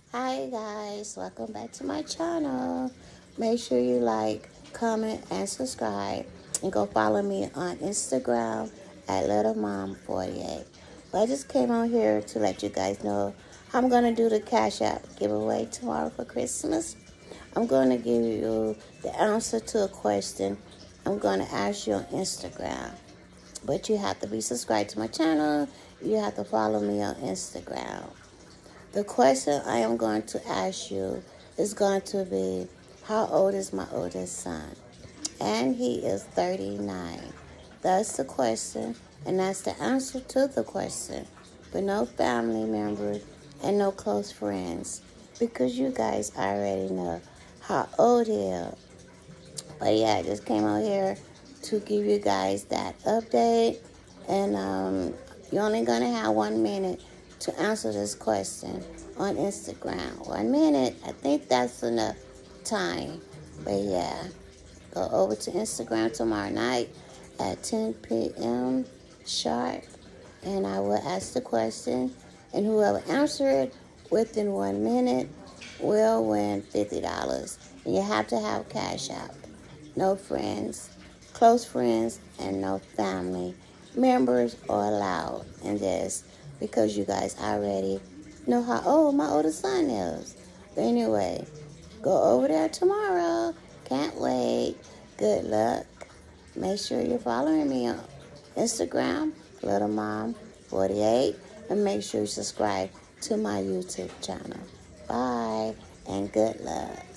Hi guys, welcome back to my channel. Make sure you like, comment, and subscribe. And go follow me on Instagram at LittleMom48. But I just came on here to let you guys know I'm going to do the Cash App giveaway tomorrow for Christmas. I'm going to give you the answer to a question I'm going to ask you on Instagram. But you have to be subscribed to my channel. You have to follow me on Instagram. The question I am going to ask you is going to be, how old is my oldest son? And he is 39. That's the question, and that's the answer to the question. But no family members and no close friends, because you guys already know how old he is. But yeah, I just came out here to give you guys that update. And you're only going to have 1 minute to answer this question on Instagram. 1 minute. I think that's enough time. But yeah, go over to Instagram tomorrow night at 10 p.m. sharp. And I will ask the question. And whoever answered it within 1 minute will win $50. And you have to have Cash App. No friends, close friends, and no family members are allowed in this, because you guys already know how old my oldest son is. But anyway, go over there tomorrow. Can't wait. Good luck. Make sure you're following me on Instagram, LittleMom48, and make sure you subscribe to my YouTube channel. Bye, and good luck.